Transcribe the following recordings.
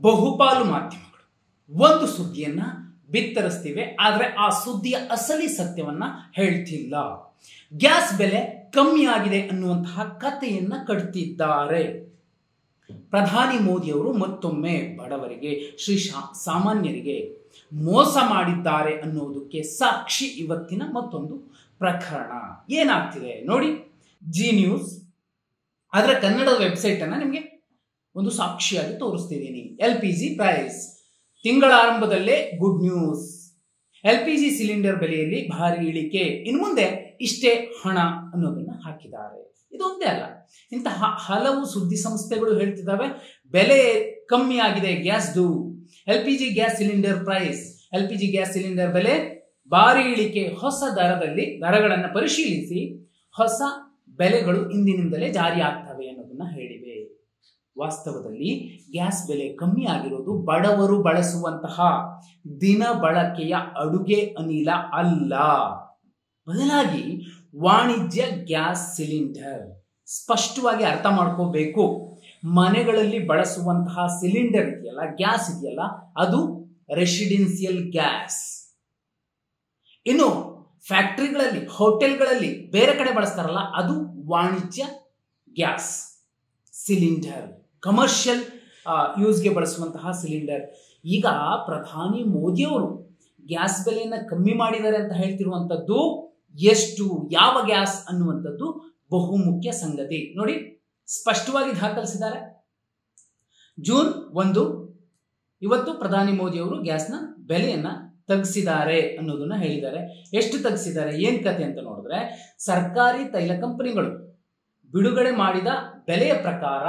ಬಹುಪಾಲು ಮಾಧ್ಯಮಗಳು ಒಂದು ಸುದ್ದಿಯನ್ನ ಬಿತ್ತರಿಸ್ತಿವೆ, ಆದರೆ ಆ ಸುದ್ದಿಯ ಅಸಲಿ ಸತ್ಯವನ್ನ ಹೇಳ್ತಿಲ್ಲ. ಗ್ಯಾಸ್ ಬೆಲೆ ಕಮ್ಮಿ ಆಗಿದೆ ಅನ್ನುವಂತಹ ಕಥೆಯನ್ನ ಕಟ್ತಿದ್ದಾರೆ. ಪ್ರಧಾನಿ ಮೋದಿಯವರು ಮತ್ತೊಮ್ಮೆ ಬಡವರಿಗೆ, ಸಾಮಾನ್ಯರಿಗೆ ಮೋಸ ಮಾಡಿದ್ದಾರೆ ಅನ್ನೋದಕ್ಕೆ ಸಾಕ್ಷಿ ಇವತ್ತಿನ ಮತ್ತೊಂದು ಪ್ರಕರಣ. ಏನಾಗ್ತಿದೆ ನೋಡಿ, ಜಿ ನ್ಯೂಸ್ ಅದರ ಕನ್ನಡದ ವೆಬ್ಸೈಟ್ ಅನ್ನ ನಿಮಗೆ ಒಂದು ಸಾಕ್ಷಿಯಾಗಿ ತೋರಿಸ್ತಿದ್ದೀನಿ. LPG ಪ್ರೈಸ್ ತಿಂಗಳ ಆರಂಭದಲ್ಲೇ ಗುಡ್ ನ್ಯೂಸ್. LPG ಸಿಲಿಂಡರ್ ಬೆಲೆಯಲ್ಲಿ ಭಾರಿ ಇಳಿಕೆ, ಇನ್ನು ಮುಂದೆ ಇಷ್ಟೇ ಹಣ ಅನ್ನೋದನ್ನ ಹಾಕಿದ್ದಾರೆ. ಇದೊಂದೇ ಅಲ್ಲ, ಇಂತಹ ಹಲವು ಸುದ್ದಿ ಸಂಸ್ಥೆಗಳು ಹೇಳ್ತಿದ್ದಾವೆ ಬೆಲೆ ಕಮ್ಮಿ ಆಗಿದೆ ಗ್ಯಾಸ್ದು. LPG gas cylinder price, LPG gas cylinder ಬೆಲೆ ಭಾರಿ ಇಳಿಕೆ, ಹೊಸ ದರಗಳನ್ನು ಪರಿಶೀಲಿಸಿ ಹೊಸ ಬೆಲೆಗಳು ಇಂದಿನಿಂದಲೇ ಜಾರಿ ಆಗ್ತವೆ ಅನ್ನೋದನ್ನ ಹೇಳಿವೆ. ವಾಸ್ತವದಲ್ಲಿ ಗ್ಯಾಸ್ ಬೆಲೆ ಕಮ್ಮಿ ಆಗಿರೋದು ಬಡವರು ಬಳಸುವಂತಹ ದಿನ ಬಳಕೆಯ ಅಡುಗೆ ಅನಿಲ ಅಲ್ಲ, ಬದಲಾಗಿ ವಾಣಿಜ್ಯ ಗ್ಯಾಸ್ ಸಿಲಿಂಡರ್. ಸ್ಪಷ್ಟವಾಗಿ ಅರ್ಥ ಮಾಡ್ಕೋಬೇಕು. ಮನೆಗಳಲ್ಲಿ ಬಳಸುವಂತಹ ಸಿಲಿಂಡರ್ ಇದೆಯಲ್ಲ, ಗ್ಯಾಸ್ ಇದೆಯಲ್ಲ, ಅದು ರೆಸಿಡೆನ್ಸಿಯಲ್ ಗ್ಯಾಸ್. ಇನ್ನು ಫ್ಯಾಕ್ಟರಿಗಳಲ್ಲಿ, ಹೋಟೆಲ್ಗಳಲ್ಲಿ ಬೇರೆ ಕಡೆ ಬಳಸ್ತಾರಲ್ಲ, ಅದು ವಾಣಿಜ್ಯ ಗ್ಯಾಸ್ ಸಿಲಿಂಡರ್, ಕಮರ್ಷಿಯಲ್ ಯೂಸ್ಗೆ ಬಳಸುವಂತಹ ಸಿಲಿಂಡರ್. ಈಗ ಪ್ರಧಾನಿ ಮೋದಿಯವರು ಗ್ಯಾಸ್ ಬೆಲೆಯನ್ನು ಕಮ್ಮಿ ಮಾಡಿದ್ದಾರೆ ಅಂತ ಹೇಳ್ತಿರುವಂಥದ್ದು ಎಷ್ಟು, ಯಾವ ಗ್ಯಾಸ್ ಅನ್ನುವಂಥದ್ದು ಬಹುಮುಖ್ಯ ಸಂಗತಿ. ನೋಡಿ, ಸ್ಪಷ್ಟವಾಗಿ ದಾಖಲಿಸಿದ್ದಾರೆ. ಜೂನ್ 1 ಇವತ್ತು ಪ್ರಧಾನಿ ಮೋದಿಯವರು ಗ್ಯಾಸ್ನ ಬೆಲೆಯನ್ನ ತಗ್ಗಿಸಿದ್ದಾರೆ ಅನ್ನೋದನ್ನ ಹೇಳಿದ್ದಾರೆ. ಎಷ್ಟು ತಗ್ಗಿಸಿದ್ದಾರೆ, ಏನ್ ಕತೆ ಅಂತ ನೋಡಿದ್ರೆ, ಸರ್ಕಾರಿ ತೈಲ ಕಂಪನಿಗಳು ಬಿಡುಗಡೆ ಮಾಡಿದ ಬೆಲೆಯ ಪ್ರಕಾರ,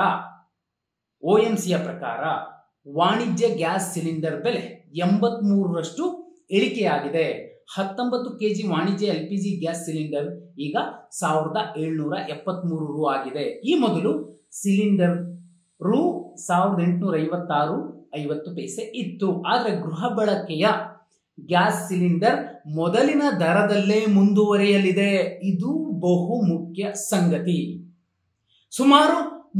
OMCಯ ಪ್ರಕಾರ ವಾಣಿಜ್ಯ ಗ್ಯಾಸ್ ಸಿಲಿಂಡರ್ ಬೆಲೆ 83ರಷ್ಟು ಇಳಿಕೆಯಾಗಿದೆ. 19 kg ವಾಣಿಜ್ಯ LPG ಗ್ಯಾಸ್ ಸಿಲಿಂಡರ್ ಈಗ 1773 ರು ಆಗಿದೆ. ಈ ಮೊದಲು ಸಿಲಿಂಡರ್ ರು 1856.50 ಇತ್ತು. ಆದರೆ ಗೃಹ ಬಳಕೆಯ ಗ್ಯಾಸ್ ಸಿಲಿಂಡರ್ ಮೊದಲಿನ ದರದಲ್ಲೇ ಮುಂದುವರಿಯಲಿದೆ. ಇದು ಬಹು ಮುಖ್ಯ ಸಂಗತಿ. ಸುಮಾರು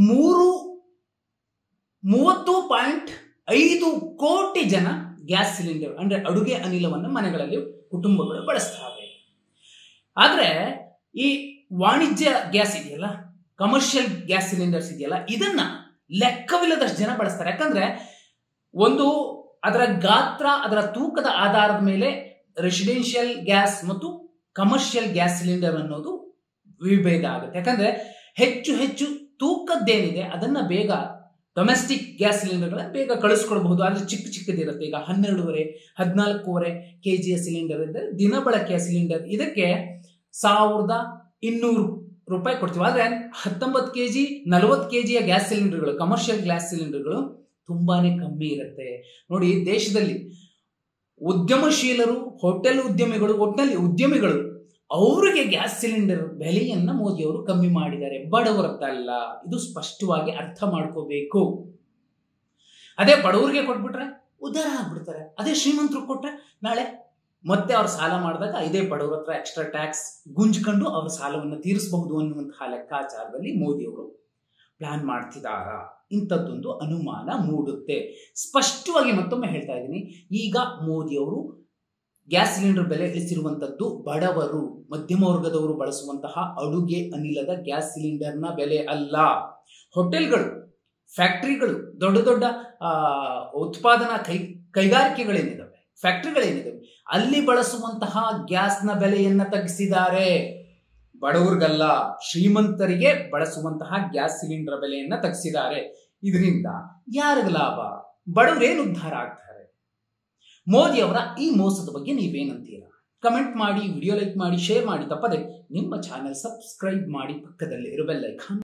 30.5 ಕೋಟಿ ಜನ ಗ್ಯಾಸ್ ಸಿಲಿಂಡರ್ ಅಂದ್ರೆ ಅಡುಗೆ ಅನಿಲವನ್ನು ಮನೆಗಳಲ್ಲಿ ಕುಟುಂಬಗಳು ಬಳಸ್ತವೆ. ಆದ್ರೆ ಈ ವಾಣಿಜ್ಯ ಗ್ಯಾಸ್ ಇದೆಯಲ್ಲ, ಕಮರ್ಷಿಯಲ್ ಗ್ಯಾಸ್ ಸಿಲಿಂಡರ್ಸ್ ಇದೆಯಲ್ಲ, ಇದನ್ನ ಲೆಕ್ಕವಿಲ್ಲದಷ್ಟು ಜನ ಬಳಸ್ತಾರೆ. ಯಾಕಂದ್ರೆ ಒಂದು ಅದರ ಗಾತ್ರ, ಅದರ ತೂಕದ ಆಧಾರದ ಮೇಲೆ ರೆಸಿಡೆನ್ಷಿಯಲ್ ಗ್ಯಾಸ್ ಮತ್ತು ಕಮರ್ಷಿಯಲ್ ಗ್ಯಾಸ್ ಸಿಲಿಂಡರ್ ಅನ್ನೋದು ವಿಭೇದ ಆಗುತ್ತೆ. ಯಾಕಂದ್ರೆ ಹೆಚ್ಚು ಹೆಚ್ಚು ತೂಕದ್ದೇನಿದೆ ಅದನ್ನ ಬೇಗ ಡೊಮೆಸ್ಟಿಕ್ ಗ್ಯಾಸ್ ಸಿಲಿಂಡರ್ಗಳನ್ನ ಬೇಗ ಕಳಿಸ್ಕೊಳ್ಬಹುದು. ಆದ್ರೆ ಚಿಕ್ಕದಿರುತ್ತೆ. ಈಗ 12.5 14.5 kg ಸಿಲಿಂಡರ್ ಇದ್ದರೆ ದಿನ ಬಳಕೆಯ ಸಿಲಿಂಡರ್, ಇದಕ್ಕೆ 1200 ರೂಪಾಯಿ ಕೊಡ್ತೀವಿ. ಆದ್ರೆ 19 kg 40 kg ಗ್ಯಾಸ್ ಸಿಲಿಂಡರ್ಗಳು, ಕಮರ್ಷಿಯಲ್ ಗ್ಯಾಸ್ ಸಿಲಿಂಡರ್ಗಳು ತುಂಬಾನೇ ಕಮ್ಮಿ ಇರುತ್ತೆ. ನೋಡಿ, ದೇಶದಲ್ಲಿ ಉದ್ಯಮಶೀಲರು, ಹೋಟೆಲ್ ಉದ್ಯಮಿಗಳು, ಒಟ್ಟಿನಲ್ಲಿ ಉದ್ಯಮಿಗಳು, ಅವರಿಗೆ ಗ್ಯಾಸ್ ಸಿಲಿಂಡರ್ ಬೆಲೆಯನ್ನ ಮೋದಿಯವರು ಕಮ್ಮಿ ಮಾಡಿದ್ದಾರೆ, ಬಡವರದ್ದಲ್ಲ. ಇದು ಸ್ಪಷ್ಟವಾಗಿ ಅರ್ಥ ಮಾಡ್ಕೋಬೇಕು. ಅದೇ ಬಡವರಿಗೆ ಕೊಟ್ಬಿಟ್ರೆ ಉದ್ಧಾರ ಆಗ್ಬಿಡ್ತಾರೆ. ಅದೇ ಶ್ರೀಮಂತರು ಕೊಟ್ರೆ ನಾಳೆ ಮತ್ತೆ ಅವ್ರ ಸಾಲ ಮಾಡಿದಾಗ ಇದೇ ಬಡವರ ಹತ್ರ ಎಕ್ಸ್ಟ್ರಾ ಟ್ಯಾಕ್ಸ್ ಗುಂಜ್ಕೊಂಡು ಅವ್ರ ಸಾಲವನ್ನು ತೀರಿಸಬಹುದು ಅನ್ನುವಂತಹ ಲೆಕ್ಕಾಚಾರದಲ್ಲಿ ಮೋದಿಯವರು ಪ್ಲಾನ್ ಮಾಡ್ತಿದಾರ. ಇಂಥದ್ದೊಂದು ಅನುಮಾನ ಮೂಡುತ್ತೆ. ಸ್ಪಷ್ಟವಾಗಿ ಮತ್ತೊಮ್ಮೆ ಹೇಳ್ತಾ ಇದ್ದೀನಿ, ಈಗ ಮೋದಿಯವರು ಗ್ಯಾಸ್ ಸಿಲಿಂಡರ್ ಬೆಲೆ ಇಳಿಸಿರುವಂತದ್ದು ಬಡವರು, ಮಧ್ಯಮ ವರ್ಗದವರು ಬಳಸುವಂತಹ ಅಡುಗೆ ಅನಿಲದ ಗ್ಯಾಸ್ ಸಿಲಿಂಡರ್ನ ಬೆಲೆ ಅಲ್ಲ. ಹೋಟೆಲ್ಗಳು, ಫ್ಯಾಕ್ಟರಿಗಳು, ದೊಡ್ಡ ದೊಡ್ಡ ಉತ್ಪಾದನಾ ಕೈಗಾರಿಕೆಗಳೇನಿದಾವೆ, ಫ್ಯಾಕ್ಟರಿಗಳೇನಿದಾವೆ, ಅಲ್ಲಿ ಬಳಸುವಂತಹ ಗ್ಯಾಸ್ನ ಬೆಲೆಯನ್ನ ತಗ್ಗಿಸಿದ್ದಾರೆ. ಬಡವರಿಗಲ್ಲ, ಶ್ರೀಮಂತರಿಗೆ ಬಳಸುವಂತಹ ಗ್ಯಾಸ್ ಸಿಲಿಂಡರ್ ಬೆಲೆಯನ್ನ ತಗ್ಗಿಸಿದ್ದಾರೆ. ಇದರಿಂದ ಯಾರಿಗ ಲಾಭ? ಬಡವರೇನು ಉದ್ಧಾರ ಆಗ್ತಾರೆ? ಮೋದಿ ಅವರ ಈ ಮೋಸದ ಬಗ್ಗೆ ನೀವೇನಂತೀರಾ? ಕಮೆಂಟ್ ಮಾಡಿ, ವಿಡಿಯೋ ಲೈಕ್ ಮಾಡಿ, ಶೇರ್ ಮಾಡಿ. ತಪ್ಪದೆ ನಿಮ್ಮ ಚಾನೆಲ್ ಸಬ್ಸ್ಕ್ರೈಬ್ ಮಾಡಿ, ಪಕ್ಕದಲ್ಲಿ ಇರೋ ಬೆಲ್ ಐಕಾನ್